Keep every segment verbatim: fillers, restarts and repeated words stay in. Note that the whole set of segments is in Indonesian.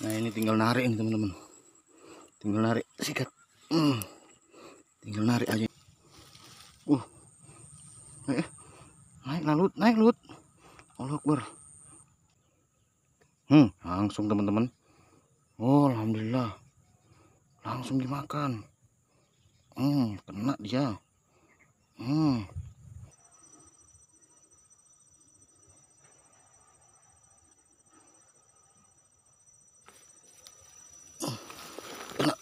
Nah ini tinggal narik ini teman-teman, tinggal narik sikat, hmm. tinggal narik aja. Uh, eh, naik lalut, naik lut, Allah Akbar. Hmm, langsung teman-teman. Oh, alhamdulillah, langsung dimakan. Hmm, kena dia. Hmm. Kena.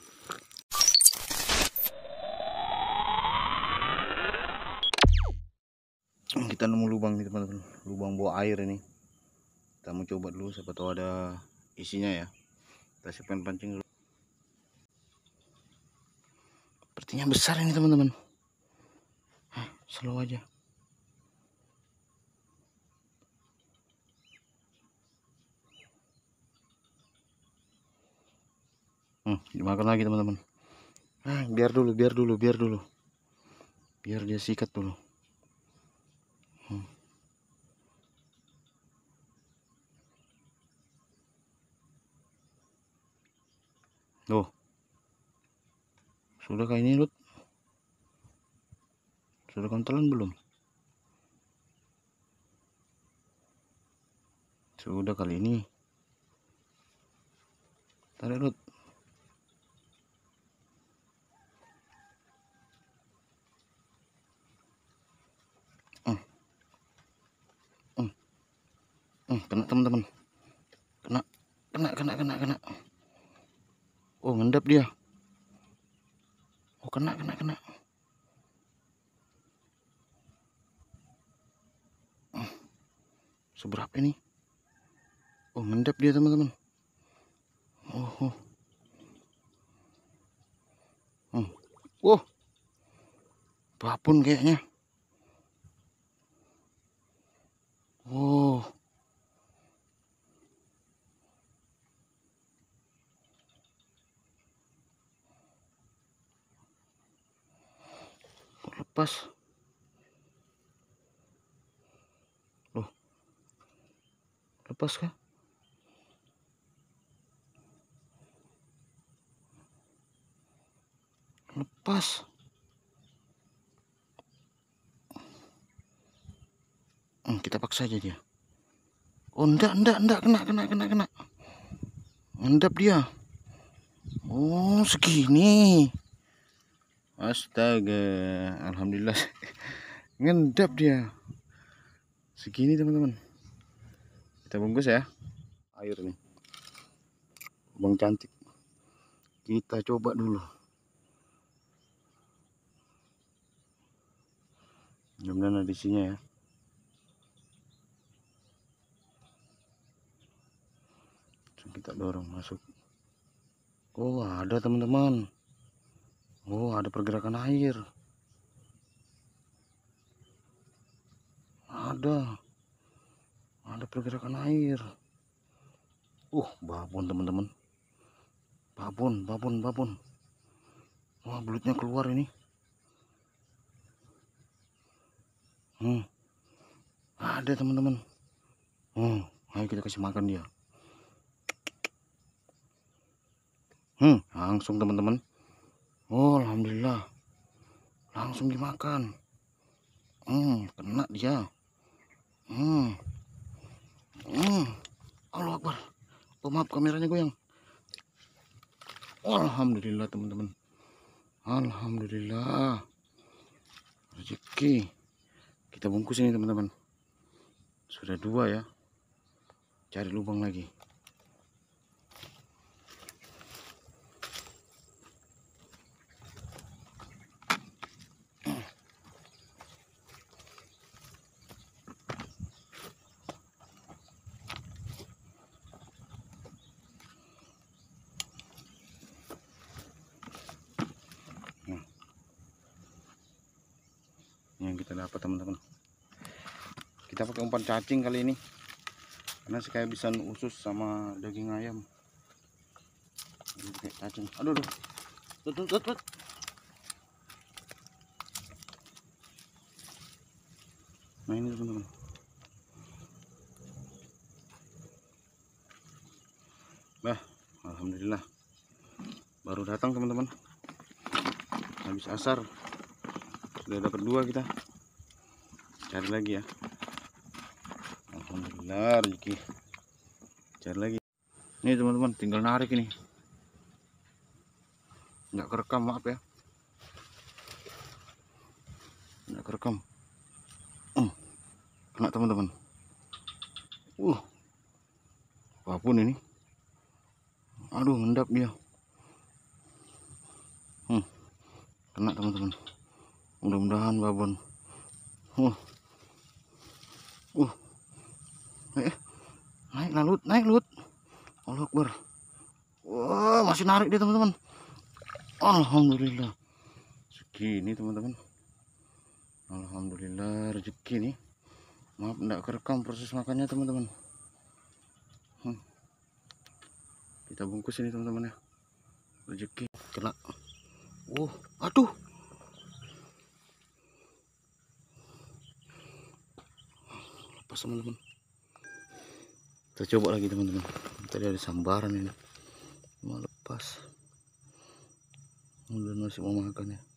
Kita nemu lubang nih teman-teman, lubang buah air ini. Kita mau coba dulu, siapa tahu ada isinya ya. Kita siapkan pancing dulu. Sepertinya besar ini teman-teman. Hah, slow aja. Hmm, dimakan lagi teman-teman. Ah, biar dulu, biar dulu, biar dulu. Biar dia sikat dulu. Hmm. Loh. Sudah kayak ini, Lut? Sudah kontelan belum? Sudah kali ini. Tarik, Lut. Hmm. Hmm. Hmm, kena teman-teman. Kena, kena, kena, kena, kena. Oh, ngendap dia. Oh, kena, kena, kena. Hmm. Seberapa ini? Oh, ngendap dia teman-teman. Oh, oh. Hmm. Oh, babon kayaknya. Oh, lepas. Loh, lepas kah? Lepas. Hmm, kita paksa aja dia. Oh, enggak, enggak, enggak, kena, kena, kena, kena. Ngendap dia. Oh, segini. Astaga, alhamdulillah. Ngendap dia. Segini teman-teman. Kita bungkus ya. Air nih. Lubang cantik. Kita coba dulu. Mudah-mudahan ada isinya ya. Kita dorong masuk. Oh, ada teman-teman. Oh, ada pergerakan air. Ada. Ada pergerakan air. Uh, babon teman-teman. Babon, babon, babon. Wah, belutnya keluar ini. Hmm. Ada teman-teman. Hmm, ayo kita kasih makan dia. Hmm, langsung teman-teman. Oh, alhamdulillah. Langsung dimakan. Hmm, kena dia. Hmm. Hmm. Allah Akbar. Oh, maaf kameranya goyang. Oh, alhamdulillah teman-teman. Alhamdulillah. Rezeki. Kita bungkus ini teman-teman. Sudah dua ya. Cari lubang lagi. Yang kita dapat teman-teman, kita pakai umpan cacing kali ini karena saya bisa usus sama daging ayam. Ini pakai cacing. Aduh, aduh. Tut, tut, tut, tut. Nah ini teman-teman, Bah, alhamdulillah baru datang teman-teman, habis asar sudah dapat dua. Kita cari lagi ya. Alhamdulillah rezeki, cari lagi. Ini teman-teman, tinggal narik ini, nggak kerekam, maaf ya, nggak kerekam. uh, Kena teman-teman. uh Apapun ini, aduh ngendap dia. hmm, Kena teman-teman, mudah-mudahan babon. uh uh eh, naik lah Lut, naik Lut. Allah Akbar. Wah, masih narik dia teman-teman. Alhamdulillah segini teman-teman, alhamdulillah rezeki nih. Maaf enggak kerekam proses makannya teman-teman. hmm. Kita bungkus ini teman-teman ya, rezeki. Kena. uh Aduh, lepas teman-teman. Kita coba lagi teman-teman, tadi ada sambaran ini, mau lepas. Udah masih mau makan ya.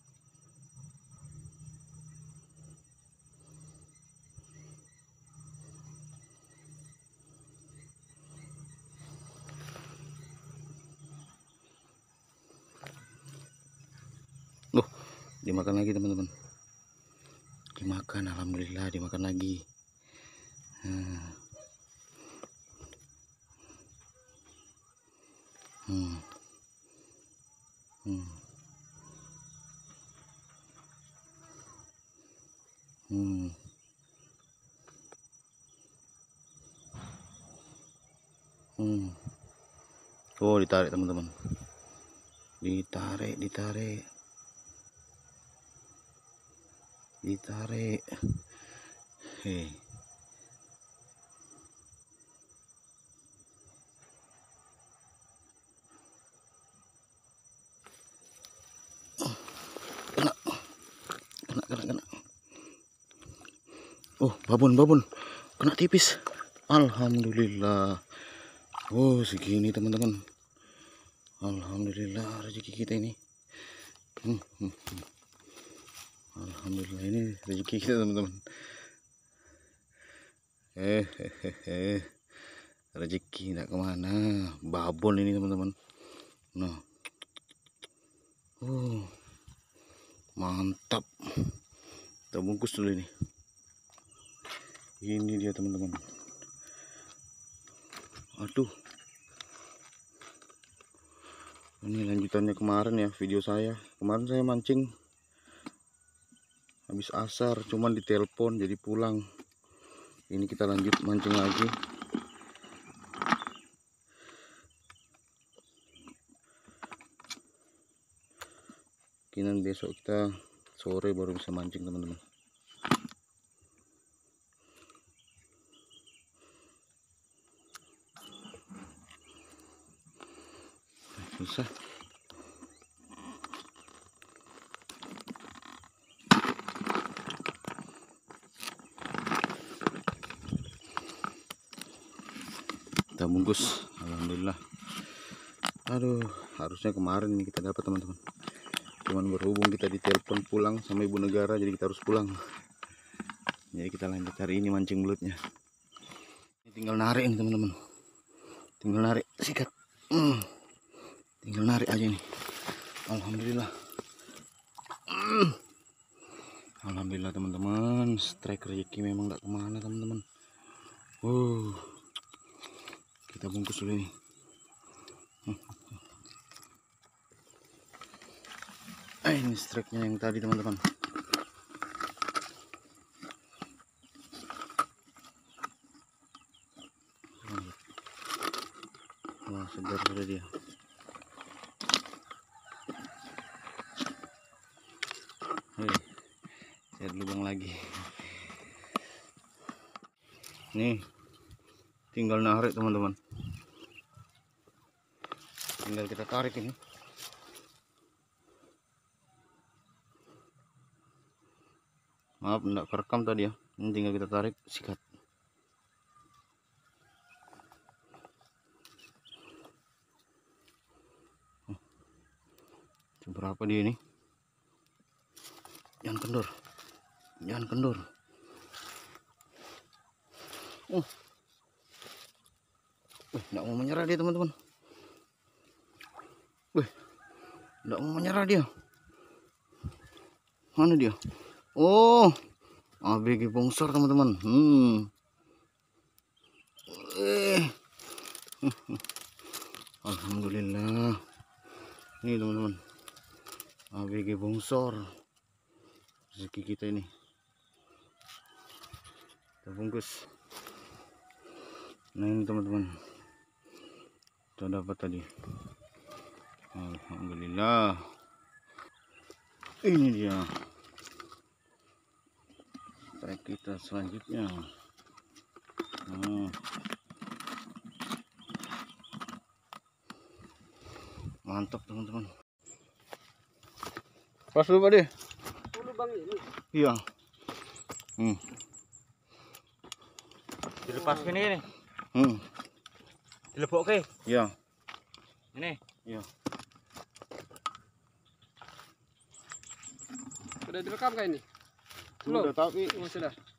Loh, dimakan lagi teman-teman, dimakan. Alhamdulillah dimakan lagi. hmm. Hmm. Hmm. Hmm. Hmm. Oh, ditarik teman-teman, ditarik ditarik ditarik. Hei, kena kena kena kena. Oh, babon babon, kena tipis. Alhamdulillah. Oh, segini teman-teman, alhamdulillah rezeki kita ini. hmm, hmm, hmm. Alhamdulillah ini rezeki kita teman-teman. eh hehehe rezeki tidak kemana, babon ini teman-teman. Nah, oh mantap. Kita bungkus dulu ini. Ini dia teman-teman. Aduh, ini lanjutannya kemarin ya, video saya kemarin. Saya mancing habis asar, cuman ditelepon jadi pulang. Ini kita lanjut mancing lagi. Kemungkinan besok kita sore baru bisa mancing teman-teman. Susah. Kita bungkus, alhamdulillah. Aduh, harusnya kemarin ini kita dapat teman-teman, cuman berhubung kita ditelepon pulang sama ibu negara, jadi kita harus pulang. Jadi kita lanjut hari ini mancing belutnya. Ini tinggal narik ini teman-teman, tinggal narik, sikat. hmm. Tinggal narik aja nih. Alhamdulillah. hmm. Alhamdulillah teman-teman, strike rezeki memang gak kemana teman-teman. uh. Kita bungkus dulu nih. Eh, ini strike-nya yang tadi teman-teman. Wah, segar sudah dia. Hei, cari lubang lagi. Nih, tinggal narik teman-teman. Tinggal kita tarik ini. Maaf enggak kerekam tadi ya. Ini tinggal kita tarik, sikat. Seberapa dia ini? Jangan kendor. Jangan kendor. Uh. Wih, enggak mau menyerah dia, teman-teman. Wih, enggak mau menyerah dia. Mana dia? Oh, A B G bongsor, teman-teman. Hmm. Eh. Alhamdulillah. Ini teman-teman, A B G bongsor. Rezeki kita ini. Kita bungkus. Nah ini teman-teman, kita dapat tadi. Alhamdulillah. Ini dia trek kita selanjutnya. Nah. Mantap teman-teman. Pas dulu Pak De. Lubang ini. Iya. Hmm. Dilepas ini nih. Hmm. Dilebok ke? Iya. Ini. Iya. Sudah direkam kah ini? Belum. Sudah tapi Oh, sudah.